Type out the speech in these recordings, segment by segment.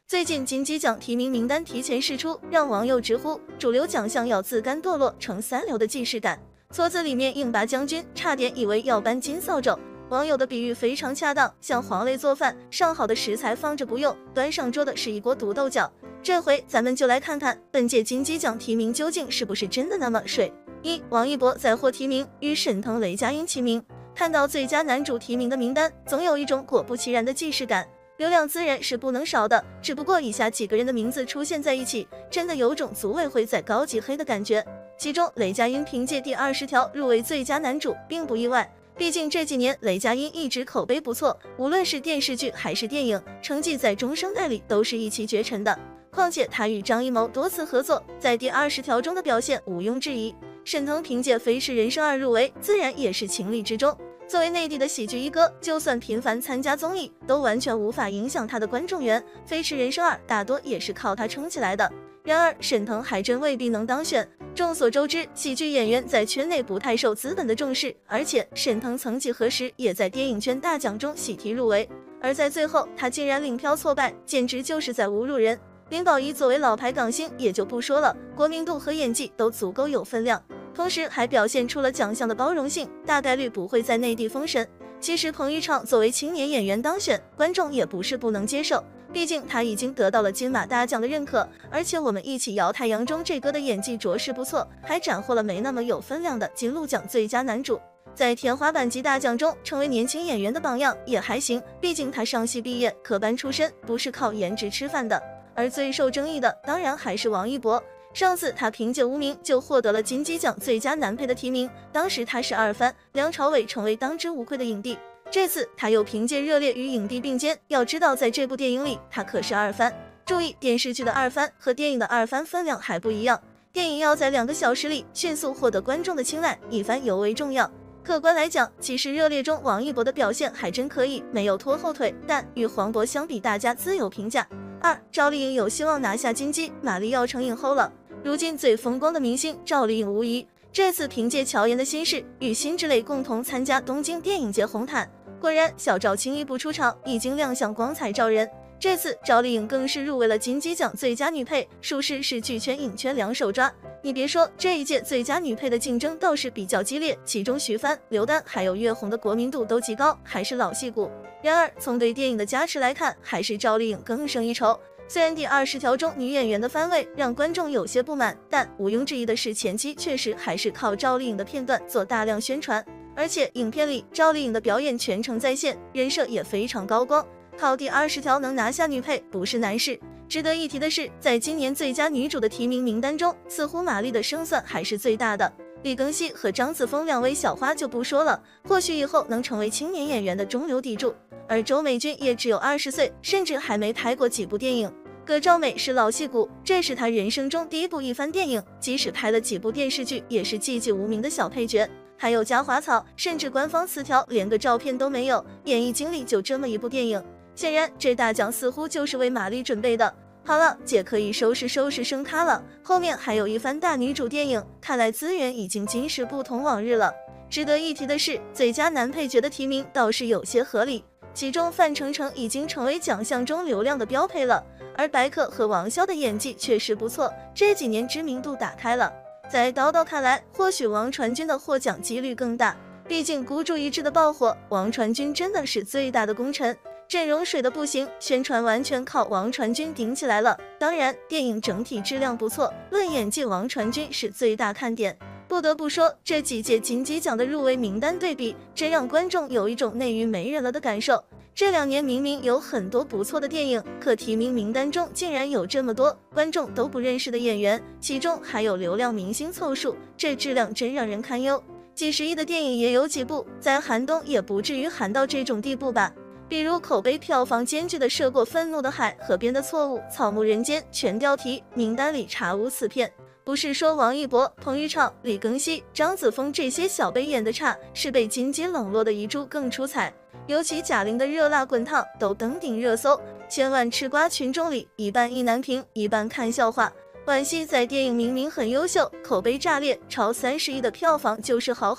最近金鸡奖提名名单提前释出，让网友直呼主流奖项要自甘堕落成三流的既视感。撮子里面硬拔将军，差点以为要搬金扫帚。网友的比喻非常恰当，像黄磊做饭，上好的食材放着不用，端上桌的是一锅毒豆角。这回咱们就来看看本届金鸡奖提名究竟是不是真的那么水。一、王一博再获提名，与沈腾、雷佳音齐名。看到最佳男主提名的名单，总有一种果不其然的既视感。流量自然是不能少的，只不过以下几个人的名字出现在一起，真的有种组委会在高级黑的感觉。其中雷佳音凭借第20条入围最佳男主，并不意外。毕竟这几年雷佳音一直口碑不错，无论是电视剧还是电影，成绩在中生代里都是一骑绝尘的。况且他与张艺谋多次合作，在第20条中的表现毋庸置疑。沈腾凭借《飞驰人生2》入围，自然也是情理之中。作为内地的喜剧一哥，就算频繁参加综艺，都完全无法影响他的观众缘。《飞驰人生2》大多也是靠他撑起来的。然而，沈腾还真未必能当选。众所周知，喜剧演员在圈内不太受资本的重视，而且沈腾曾几何时也在电影圈大奖中喜提入围，而在最后他竟然领票挫败，简直就是在侮辱人。林保怡作为老牌港星也就不说了，国民度和演技都足够有分量。同时还表现出了奖项的包容性，大概率不会在内地封神。其实彭昱畅作为青年演员当选，观众也不是不能接受，毕竟他已经得到了金马大奖的认可，而且我们一起摇太阳中这哥的演技着实不错，还斩获了没那么有分量的金鹿奖最佳男主，在天花板级大奖中成为年轻演员的榜样也还行，毕竟他上戏毕业，科班出身，不是靠颜值吃饭的。而最受争议的当然还是王一博。上次他凭借《无名》就获得了金鸡奖最佳男配的提名，当时他是2番，梁朝伟成为当之无愧的影帝。这次他又凭借《热烈》与影帝并肩，要知道在这部电影里他可是2番。注意，电视剧的2番和电影的2番分量还不一样，电影要在2个小时里迅速获得观众的青睐，1番尤为重要。客观来讲，其实《热烈》中王一博的表现还真可以，没有拖后腿，但与黄渤相比，大家自有评价。2. 赵丽颖有希望拿下金鸡，马丽要成影后了。如今最风光的明星赵丽颖无疑，这次凭借乔妍的心事与辛芷蕾共同参加东京电影节红毯，果然小赵轻易不出场，已经亮相光彩照人。这次赵丽颖更是入围了金鸡奖最佳女配，属实是剧圈影圈两手抓。你别说，这一届最佳女配的竞争倒是比较激烈，其中徐帆、刘丹还有岳红的国民度都极高，还是老戏骨。然而从对电影的加持来看，还是赵丽颖更胜一筹。虽然第20条中女演员的番位让观众有些不满，但毋庸置疑的是，前期确实还是靠赵丽颖的片段做大量宣传，而且影片里赵丽颖的表演全程在线，人设也非常高光，靠第20条能拿下女配不是难事。值得一提的是，在今年最佳女主的提名名单中，似乎马丽的胜算还是最大的。李庚希和张子枫2位小花就不说了，或许以后能成为青年演员的中流砥柱。而周美君也只有20岁，甚至还没拍过几部电影。葛兆美是老戏骨，这是她人生中第1部一番电影，即使拍了几部电视剧，也是寂寂无名的小配角。还有嘉华草，甚至官方词条连个照片都没有，演艺经历就这么一部电影。显然这大奖似乎就是为马丽准备的。好了，姐可以收拾升咖了，后面还有一番大女主电影，看来资源已经今时不同往日了。值得一提的是，最佳男配角的提名倒是有些合理，其中范丞丞已经成为奖项中流量的标配了，而白客和王骁的演技确实不错，这几年知名度打开了。在刀刀看来，或许王传君的获奖几率更大，毕竟孤注一掷的爆火，王传君真的是最大的功臣。阵容水的不行，宣传完全靠王传君顶起来了。当然，电影整体质量不错，论演技，王传君是最大看点。不得不说，这几届金鸡奖的入围名单对比，真让观众有一种内娱没人了的感受。这2年明明有很多不错的电影，可提名名单中竟然有这么多观众都不认识的演员，其中还有流量明星凑数，这质量真让人堪忧。几十亿的电影也有几部，在寒冬也不至于寒到这种地步吧。比如口碑票房兼具的《涉过愤怒的海》、《河边的错误》、《草木人间》全标题，名单里查无此片。不是说王一博、彭昱畅、李庚希、张子枫这些小辈演的差，是被金鸡冷落的遗珠更出彩。尤其贾玲的《热辣滚烫》都登顶热搜，千万吃瓜群众里一半意难平，一半看笑话。惋惜在电影明明很优秀，口碑炸裂，超30亿的票房就是豪横。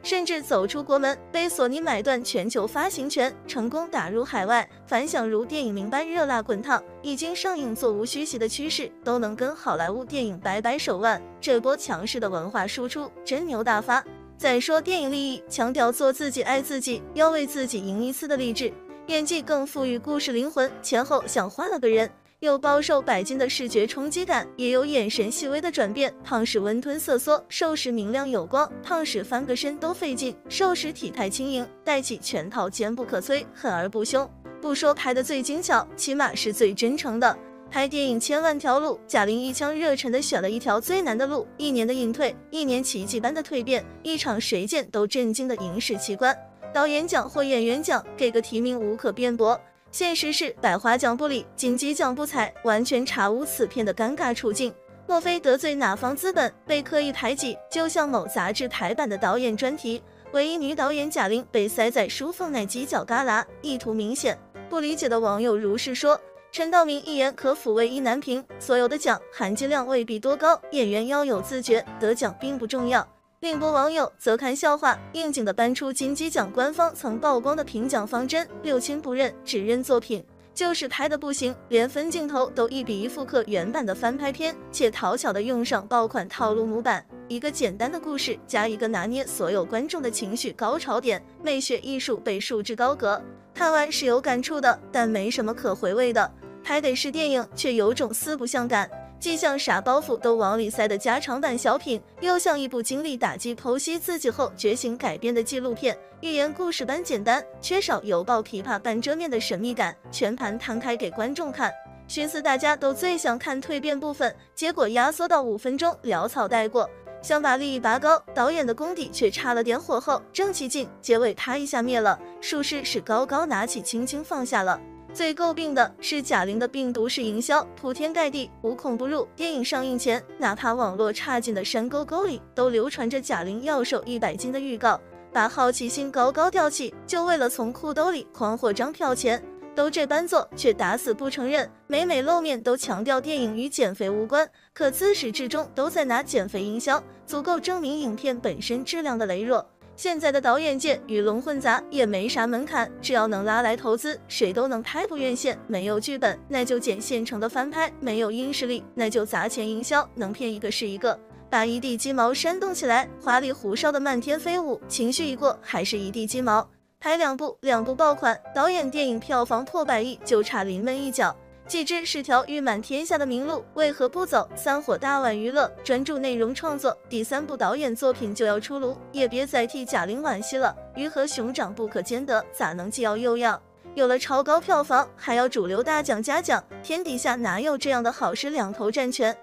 甚至走出国门，被索尼买断全球发行权，成功打入海外。反响如电影名般热辣滚烫，已经上映座无虚席的趋势，都能跟好莱坞电影掰掰手腕。这波强势的文化输出真牛大发。再说电影立意，强调做自己爱自己，要为自己赢一次的励志。演技更赋予故事灵魂，前后像换了个人。有饱受百斤的视觉冲击感，也有眼神细微的转变。胖时温吞瑟缩，瘦时明亮有光，胖时翻个身都费劲，瘦时体态轻盈，带起全套坚不可摧，狠而不凶。不说拍得最精巧，起码是最真诚的。拍电影千万条路，贾玲一腔热忱地选了一条最难的路，1年的隐退，1年奇迹般的蜕变，一场谁见都震惊的影史奇观。导演奖或演员奖，给个提名无可辩驳。现实是百花奖不理，金鸡奖不采，完全查无此片的尴尬处境。莫非得罪哪方资本，被刻意排挤？就像某杂志台版的导演专题，唯一女导演贾玲被塞在书缝内犄角旮旯，意图明显。不理解的网友如是说。陈道明一言可抚慰意难平，所有的奖含金量未必多高，演员要有自觉，得奖并不重要。另波网友则看笑话，应景地搬出金鸡奖官方曾曝光的评奖方针：六亲不认，只认作品。就是拍的不行，连分镜头都1比1复刻原版的翻拍片，且讨巧地用上爆款套路模板。一个简单的故事，加一个拿捏所有观众的情绪高潮点，美学艺术被束之高阁。看完是有感触的，但没什么可回味的。拍得是电影，却有种四不像感，既像啥包袱都往里塞的加长版小品，又像一部经历打击剖析自己后觉醒改编的纪录片。寓言故事般简单，缺少犹抱琵琶半遮面的神秘感，全盘摊开给观众看。寻思大家都最想看蜕变部分，结果压缩到5分钟，潦草带过。想把利益拔高，导演的功底却差了点火候，正气劲，结尾他一下灭了，术士是高高拿起，轻轻放下了。最诟病的是贾玲的病毒式营销，铺天盖地，无孔不入。电影上映前，哪怕网络差劲的山沟沟里都流传着贾玲要瘦100斤的预告，把好奇心高高吊起，就为了从裤兜里狂获张票钱。都这般做，却打死不承认，每露面都强调电影与减肥无关，可自始至终都在拿减肥营销，足够证明影片本身质量的羸弱。现在的导演界鱼龙混杂，也没啥门槛，只要能拉来投资，谁都能拍部院线。没有剧本，那就捡现成的翻拍；没有硬实力，那就砸钱营销，能骗一个是一个。把一地鸡毛煽动起来，华丽胡哨的漫天飞舞，情绪一过，还是一地鸡毛。拍两部爆款，导演电影票房破100亿，就差临门一脚。既知是条誉满天下的明路，为何不走3火大碗娱乐，专注内容创作？第3部导演作品就要出炉，也别再替贾玲惋惜了。鱼和熊掌不可兼得，咋能既要又要？有了超高票房，还要主流大奖嘉奖，天底下哪有这样的好事两头占全？